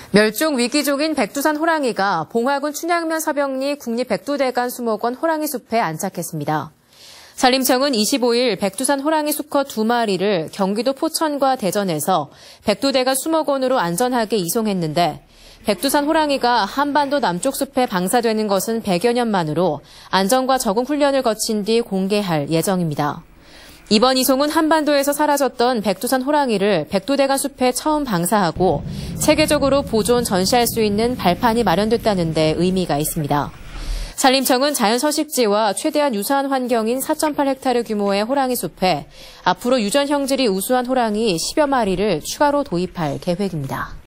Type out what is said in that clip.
멸종 위기종인 백두산 호랑이가 봉화군 춘향면 서병리 국립백두대간 수목원 호랑이 숲에 안착했습니다. 산림청은 25일 백두산 호랑이 수컷 2마리를 경기도 포천과 대전에서 백두대간 수목원으로 안전하게 이송했는데 백두산 호랑이가 한반도 남쪽 숲에 방사되는 것은 100여 년 만으로 안전과 적응 훈련을 거친 뒤 공개할 예정입니다. 이번 이송은 한반도에서 사라졌던 백두산 호랑이를 백두대간 숲에 처음 방사하고 체계적으로 보존, 전시할 수 있는 발판이 마련됐다는 데 의미가 있습니다. 산림청은 자연서식지와 최대한 유사한 환경인 4.8헥타르 규모의 호랑이 숲에 앞으로 유전 형질이 우수한 호랑이 10여 마리를 추가로 도입할 계획입니다.